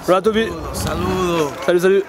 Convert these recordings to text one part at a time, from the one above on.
Hola Toby. Saludos. Salut.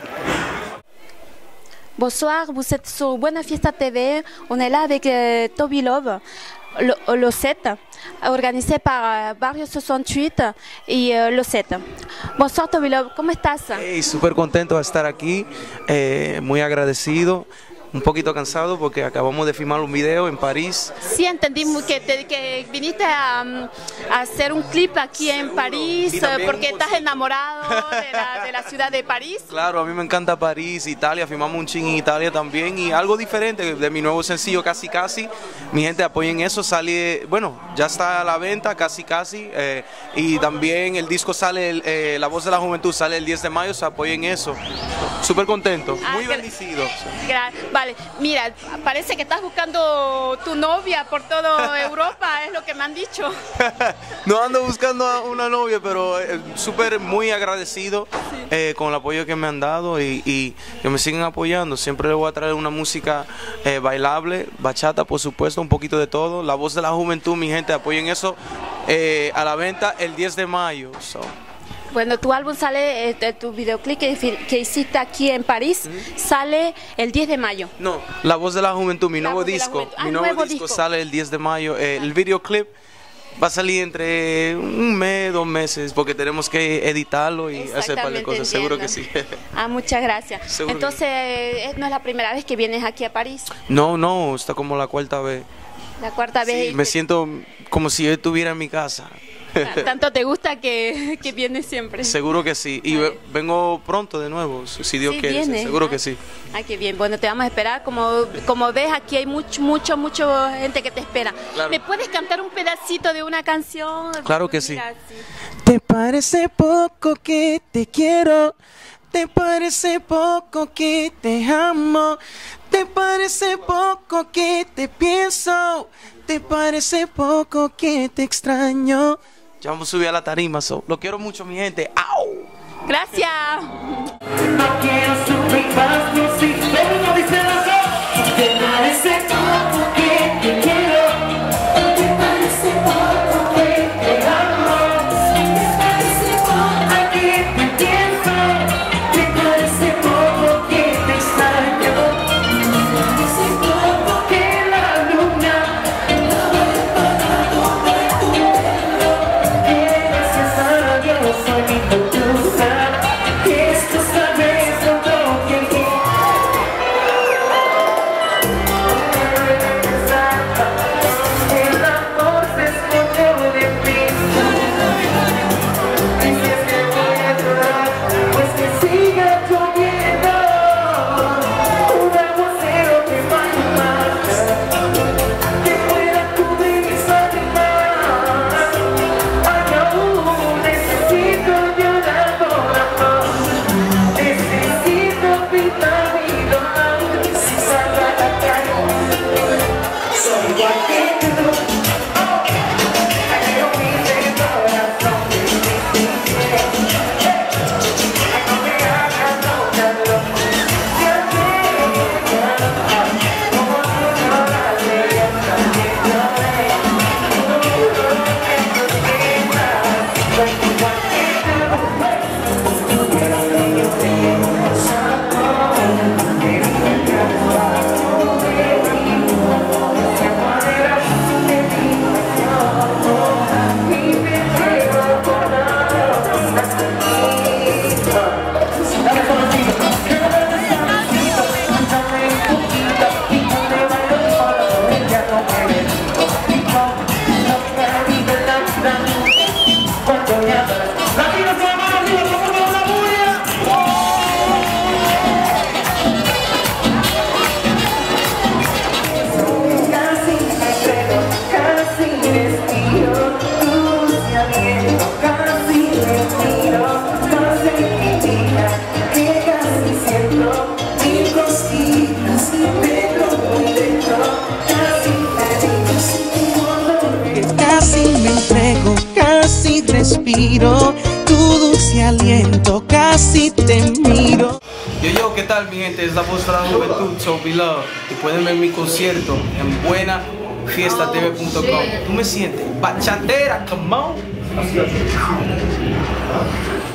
Bonsoir, vous êtes sur Buena Fiesta TV. On est là avec Toby Love, le 7, organisé par Barrio 68 y le 7. Bonsoir Toby Love, ¿cómo estás? Hey, súper contento de estar aquí, muy agradecido. Un poquito cansado porque acabamos de filmar un video en París. Sí, entendí que viniste a hacer un clip aquí en París porque estás enamorado de la ciudad de París. Claro, a mí me encanta París, Italia, filmamos un ching en Italia también y algo diferente de mi nuevo sencillo Casi Casi. Mi gente, apoyen eso, sale, bueno, ya está a la venta, Casi Casi, y también el disco sale, La Voz de la Juventud sale el 10 de mayo, se apoyen eso. Súper contento, muy bendecido. Vale, mira, parece que estás buscando tu novia por toda Europa, es lo que me han dicho. No ando buscando a una novia, pero súper muy agradecido con el apoyo que me han dado y que me siguen apoyando. Siempre les voy a traer una música bailable, bachata por supuesto, un poquito de todo. La Voz de la Juventud, mi gente, apoyen eso, a la venta el 10 de mayo. Bueno, tu álbum sale, tu videoclip que hiciste aquí en París, sale el 10 de mayo. No, La Voz de la Juventud, mi nuevo disco. Mi nuevo disco sale el 10 de mayo. El videoclip va a salir entre un mes, 2 meses, porque tenemos que editarlo y hacer un par de cosas. Seguro que sí. Muchas gracias. Seguro. Entonces, ¿no es la primera vez que vienes aquí a París? No, está como la 4ª vez. La 4ª vez. Sí, me siento como si yo estuviera en mi casa. ¿Tanto te gusta que vienes siempre? Seguro que sí. Y vengo pronto de nuevo, si Dios quiere. Seguro que sí. Ay, qué bien. Bueno, te vamos a esperar. Como ves, aquí hay mucho gente que te espera. Claro. ¿Me puedes cantar un pedacito de una canción? Claro que sí. ¿Te parece poco que te quiero? ¿Te parece poco que te amo? ¿Te parece poco que te pienso? ¿Te parece poco que te extraño? Ya vamos a subir a la tarima, lo quiero mucho, mi gente. ¡Au! Gracias. No quiero subir más, no sé, pero no dice la. ¿Te parece poco que te quiero? ¿Te parece poco que te amo? ¿Te parece poco que te pienso? ¿Te parece poco que te extraño? ¿Te parece poco que la luna no vale para comer? Gracias a Dios soy mi fortuna. Esto sabes lo que quiero. El amor se escondió de mí. Dices que voy a llorar, pues que siga lloviendo. Un aguacero que va a marcha, que pueda cubrir mis lágrimas. Ay, aún necesito llorar por amor. Necesito pintar mi dolor sin salir a la calle. Soy igual que tú. Ay, yo mi corazón me dice, ay, no me hagas notarlo. Ya como tú lloraste, yo también lloré. Soy igual que tú. Casi me entrego, casi respiro tu dulce aliento, casi te miro. Yo, ¿qué tal mi gente? Es La Voz de la Juventud, Toby Love. Y pueden ver mi concierto en buenafiestatv.com. ¿Tú me sientes? Bachatera, come on.